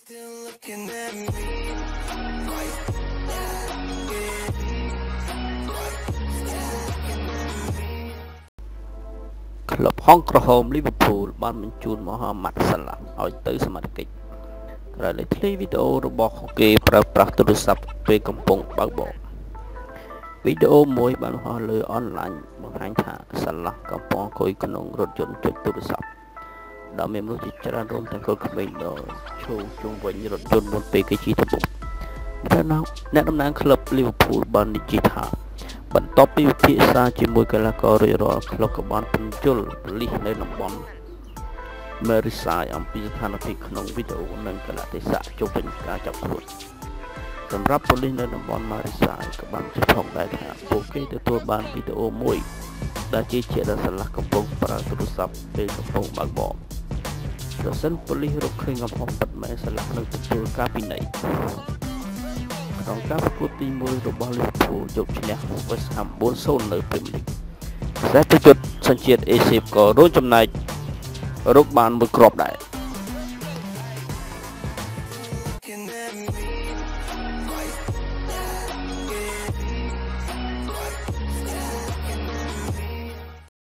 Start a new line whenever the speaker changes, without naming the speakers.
Still looking at me.
Club Hong Kong Liverpool បានបញ្ជូន Mohamed Salah ឲ្យទៅសមត្ថកិច្ចក្រោយលេចធ្លាយវីដេអូរបស់គេប្រើប្រាស់ទូរស័ព្ទពេលកំពុងបើកបរវីដេអូមួយបានហោះលើអនឡាញបង្ហាញថា Salah កំពុងអង្គុយក្នុងរថយន្តចុចទូរស័ព្ទដែលមានមនុស្សជាច្រើនរួមទាំងកូនក្មេងដល់ឈរជុំវិញរថយន្តមុនពេលគេជិះទៅមុខអ្នកតំណាងក្លឹប Liverpool បាននិយាយថាបន្ទាប់ពីពិភាក្សាជាមួយកីឡាកររួចរាល់ក្លឹបក៏បានពន្យល់ប៉ូលីសនៅតំបន់ Merseyside អំពីស្ថានភាពក្នុងវីដេអូនិងកលៈទេសៈជុំវិញការចាប់ខ្លួនសម្រាប់ប៉ូលីសនៅតំបន់ Merseyside ក៏បានជឿផងដែរថាពួកគេទទួលបានវីដេអូមួយដែលជាជាដល់Salahកំពុងប្រើទូរស័ព្ទពេលកំពុងបើកបរប្រសិនប៉ូលីសរកឃើញកំហុសពិតមែនSalahនឹងទទួលការពិន័យក្នុងការប្រកួតទី1របស់ Liverpool យកឈ្នះ West Ham 4-0 នៅ Premier League ខ្សែប្រយុទ្ធសញ្ជាតិ AC ក៏រួមចំណែករកបានមួយគ្រាប់ដែរ